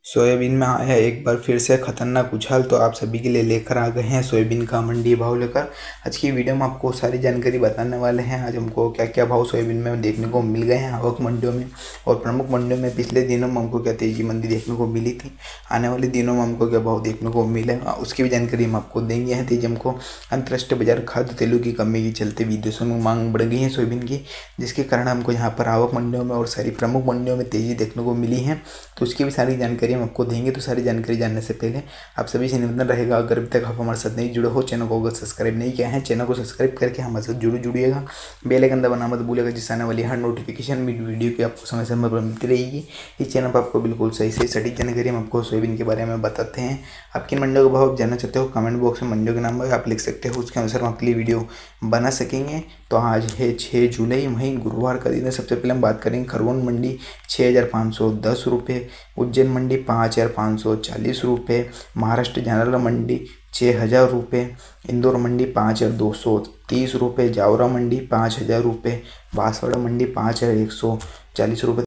Soybean में आया एक बार फिर से खतरनाक उछाल। तो आप सभी के लिए लेकर आ गए हैं सोयाबीन का मंडी भाव लेकर। आज की वीडियो में आपको सारी जानकारी बताने वाले हैं। आज हमको क्या क्या भाव सोयाबीन में देखने को मिल गए हैं आवक मंडियों में, और प्रमुख मंडियों में पिछले दिनों में हमको क्या तेजी मंदी देखने को मिली थी, आने वाले दिनों में हमको क्या भाव देखने को मिलेगा उसकी भी जानकारी हम आपको देंगे। हैं तेजी हमको अंतर्राष्ट्रीय बाजार खाद्य तेलों की कमी के चलते विदेशों में मांग बढ़ गई है सोयाबीन की, जिसके कारण हमको यहाँ पर आवक मंडियों में और सारी प्रमुख मंडियों में तेजी देखने को मिली है। तो उसकी भी सारी जानकारी हम आपको देंगे। तो सारी जानकारी जानने से पहले आप सभी से निवेदन रहेगा, अगर अभी तक आप हमारे साथ नहीं जुड़े हो, चैनल को अगर सब्सक्राइब नहीं किया है, चैनल को सब्सक्राइब करके हमारे साथ जुड़िएगा। बेल आइकन दबाना मत भूलिएगा, जिससे आने वाली हर नोटिफिकेशन वीडियो की आपको समय समय पर मिलती रहेगी। इस चैनल पर आपको बिल्कुल सही सही सटीक जानकारी हम आपको सोयाबीन के बारे में बताते हैं। आप किन मंडियों का भाव जानना चाहते हो, कमेंट बॉक्स में मंडियों के नाम आप लिख सकते हो, उसके अनुसार हम आपके लिए वीडियो बना सकेंगे। तो आज है 6 जुलाई, वहीं गुरुवार का दिन है। सबसे पहले हम बात करेंगे खरगोन मंडी 6,510 रुपये, उज्जैन मंडी 5,540 रुपये, महाराष्ट्र जनरल मंडी 6,000 रुपये, इंदौर मंडी 5,230 रुपये, जावरा मंडी 5,000 रुपये, बांसवाड़ा मंडी 5,140 रुपये।